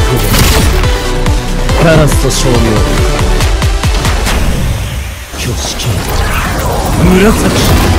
カラスと照明挙式紫